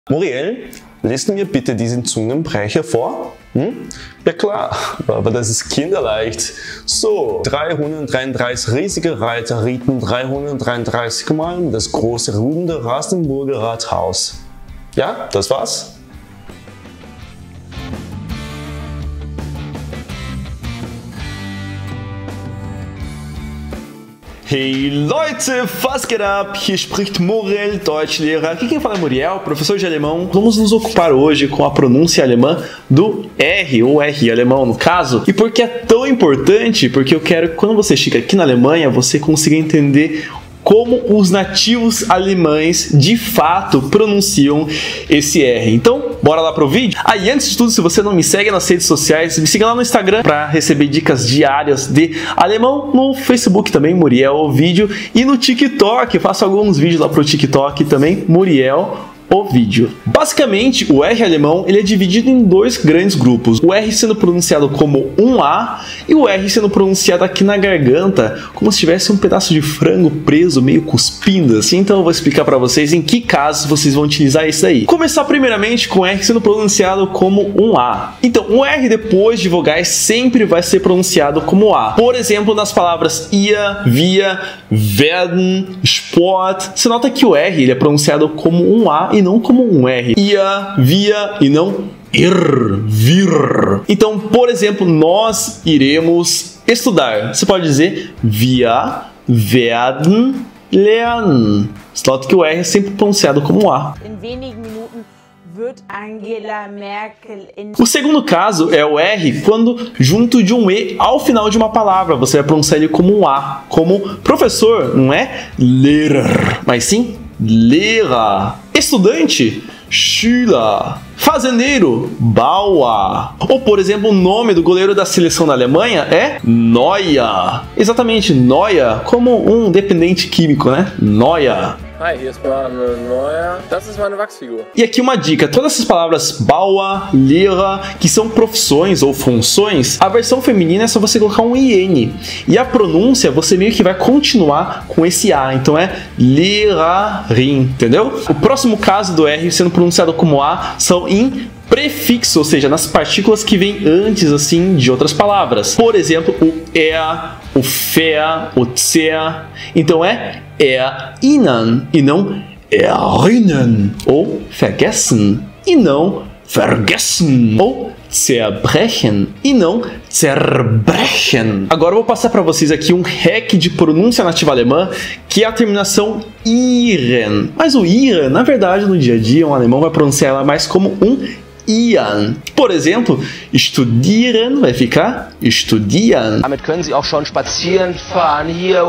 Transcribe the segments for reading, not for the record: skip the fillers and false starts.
Muriel, liest du mir bitte diesen Zungenbrecher vor? Ja klar, aber das ist kinderleicht. So, 333 riesige Reiter ritten 333 Mal um das große runde Rastenburger Rathaus. Ja, das war's. Hey Leute, was geht ab? Hier spricht Muriel, Deutschlehrer. Aqui quem fala é Muriel, professor de alemão. Vamos nos ocupar hoje com a pronúncia alemã do R, ou R alemão no caso. E por que é tão importante? Porque eu quero que quando você chega aqui na Alemanha, você consiga entender como os nativos alemães de fato pronunciam esse R. Então, bora lá pro vídeo? E antes de tudo, se você não me segue nas redes sociais, me siga lá no Instagram para receber dicas diárias de alemão, no Facebook também, Muriel Vídeo, e no TikTok, faço alguns vídeos lá pro TikTok também, Muriel o vídeo. Basicamente, o R alemão ele é dividido em dois grandes grupos. O R sendo pronunciado como um A e o R sendo pronunciado aqui na garganta, como se tivesse um pedaço de frango preso, meio cuspindo assim. Então eu vou explicar para vocês em que casos vocês vão utilizar isso daí. Começar primeiramente com o R sendo pronunciado como um A. Então, o R depois de vogais sempre vai ser pronunciado como A. Por exemplo, nas palavras ia, via, werden, Sport. Você nota que o R ele é pronunciado como um A e não como um R. Ia, via e não vir. Então, por exemplo, nós iremos estudar. Você pode dizer wir werden lernen. Você nota que o R é sempre pronunciado como A. O segundo caso é o R quando junto de um E ao final de uma palavra. Você vai pronunciar ele como um A. Como professor, não é Lehrer, mas sim Lehrer. Estudante, Schüler. Fazendeiro, Bauer. Ou, por exemplo, o nome do goleiro da seleção da Alemanha é Neuer. Exatamente, Neuer, como um dependente químico, né? Neuer. Hi, hier ist Manuel Neuer. Das ist meine Wachsfigur. E aqui uma dica, todas essas palavras Bauer, Lehrer, que são profissões ou funções, a versão feminina é só você colocar um IN. E a pronúncia, você meio que vai continuar com esse A, então é Lehrerin, entendeu? O próximo caso do R sendo pronunciado como A são em prefixo, ou seja, nas partículas que vêm antes assim de outras palavras. Por exemplo, o o fer, o zer. Então é erinnern e não erinnern. Ou vergessen e não vergessen. Ou zerbrechen e não zerbrechen. Agora eu vou passar para vocês aqui um hack de pronúncia nativa alemã, que é a terminação iren. Mas o iren, na verdade, no dia a dia, um alemão vai pronunciar ela mais como um ian. Por exemplo, studieren vai ficar studieren. Damit können Sie auch schon spazieren fahren hier.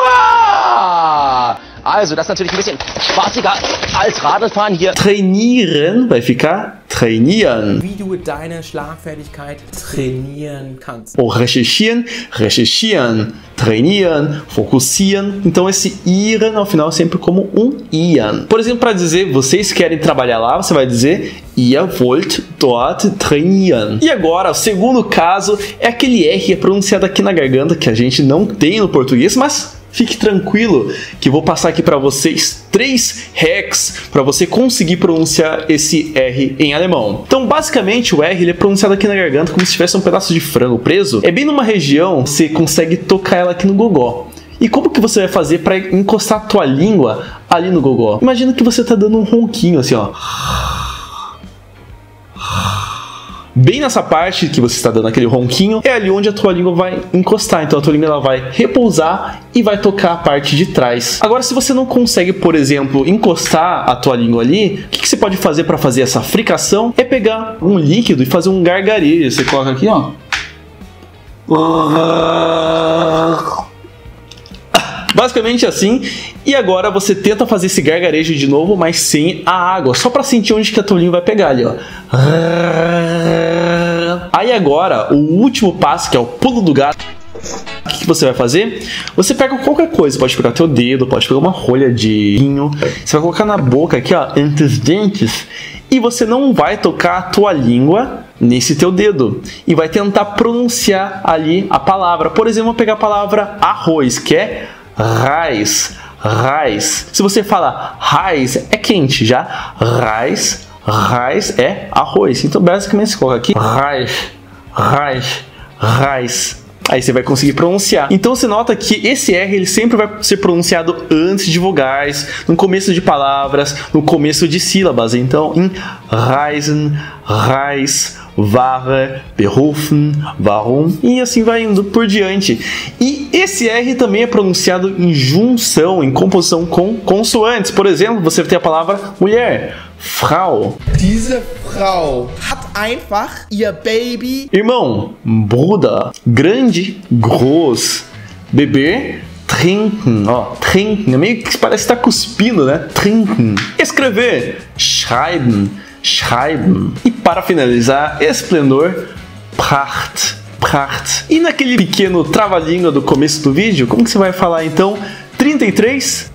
Wow! Also, das ist natürlich ein bisschen spaßiger als Radlfahren hier. Trainieren vai ficar trainieren. Wie du deine Schlagfertigkeit trainieren kannst. Ou recherchieren, recherchieren. Trainieren, fokussieren. Então esse iren ao final é sempre como um ian. Por exemplo, para dizer vocês querem trabalhar lá, você vai dizer ihr wollt dort trainieren. E agora, o segundo caso é aquele R que é pronunciado aqui na garganta, que a gente não tem no português, mas fique tranquilo que vou passar aqui para vocês 3 hacks para você conseguir pronunciar esse R em alemão. Então, basicamente, o R ele é pronunciado aqui na garganta como se tivesse um pedaço de frango preso. É bem numa região, você consegue tocar ela aqui no gogó. E como que você vai fazer para encostar a tua língua ali no gogó? Imagina que você está dando um ronquinho assim, ó. Bem nessa parte que você está dando aquele ronquinho, é ali onde a tua língua vai encostar. Então a tua língua ela vai repousar e vai tocar a parte de trás. Agora, se você não consegue, por exemplo, encostar a tua língua ali, o que você pode fazer para fazer essa fricação? É pegar um líquido e fazer um gargarejo. Você coloca aqui, ó. Basicamente assim. E agora você tenta fazer esse gargarejo de novo, mas sem a água, só para sentir onde que a tua língua vai pegar ali, ó. Aí agora, o último passo, que é o pulo do gato. O que você vai fazer? Você pega qualquer coisa, pode pegar teu dedo, pode pegar uma rolha de vinho, você vai colocar na boca aqui, ó, entre os dentes, e você não vai tocar a tua língua nesse teu dedo e vai tentar pronunciar ali a palavra. Por exemplo, vou pegar a palavra arroz, que é Reis. Reis. Se você fala Reis, é quente já. Reis é arroz. Então basicamente você coloca aqui Reis. Aí você vai conseguir pronunciar. Então você nota que esse R ele sempre vai ser pronunciado antes de vogais, no começo de palavras, no começo de sílabas. Então em Reisen, Reis, Ware, berufen, warum, e assim vai indo por diante. E esse R também é pronunciado em junção, em composição com consoantes. Por exemplo, você tem a palavra mulher, Frau. Diese Frau hat einfach ihr Baby. Irmão, Bruder, grande, groß. Beber, trinken. Ó, trinken, é meio que parece estar cuspindo, né? Trinken. Escrever, schreiben. E para finalizar, esplendor, Pracht. E naquele pequeno trava-língua do começo do vídeo, como que você vai falar então? 33,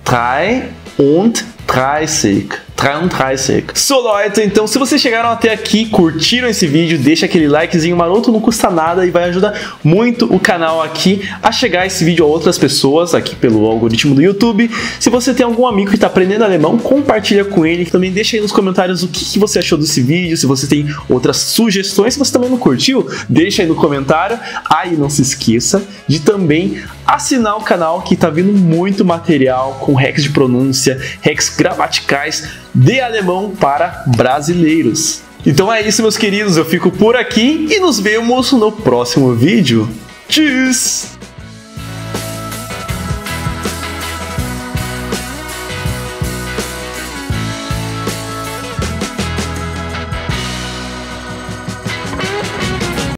33. So, Leute, então se vocês chegaram até aqui, curtiram esse vídeo, deixa aquele likezinho maroto, não custa nada e vai ajudar muito o canal aqui a chegar esse vídeo a outras pessoas aqui pelo algoritmo do YouTube. Se você tem algum amigo que está aprendendo alemão, compartilha com ele. Também deixa aí nos comentários o que você achou desse vídeo, se você tem outras sugestões. Se você também não curtiu, deixa aí no comentário. Aí não se esqueça de também assinar o canal, que tá vindo muito material com hacks de pronúncia, hacks gramaticais de alemão para brasileiros. Então é isso, meus queridos, eu fico por aqui e nos vemos no próximo vídeo. Tschüss!